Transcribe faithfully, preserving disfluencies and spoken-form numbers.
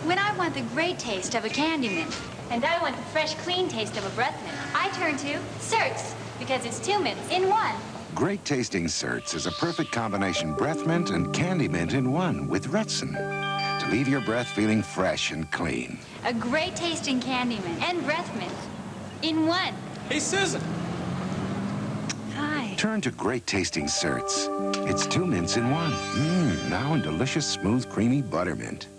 When I want the great taste of a candy mint, and I want the fresh, clean taste of a breath mint, I turn to Certs, because it's two mints in one. Great tasting Certs is a perfect combination breath mint and candy mint in one with Retsyn to leave your breath feeling fresh and clean. A great tasting candy mint and breath mint in one. Hey, Susan. Hi. Turn to great tasting Certs. It's two mints in one. Mmm, now in delicious, smooth, creamy buttermint.